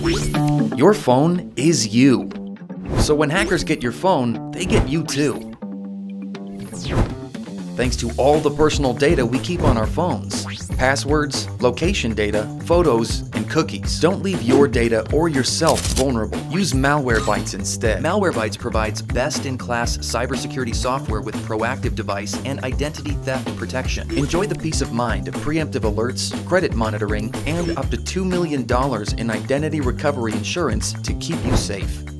Your phone is you. So when hackers get your phone, they get you too. Thanks to all the personal data we keep on our phones. Passwords, location data, photos, and cookies. Don't leave your data or yourself vulnerable. Use Malwarebytes instead. Malwarebytes provides best-in-class cybersecurity software with proactive device and identity theft protection. Enjoy the peace of mind of preemptive alerts, credit monitoring, and up to $2 million in identity recovery insurance to keep you safe.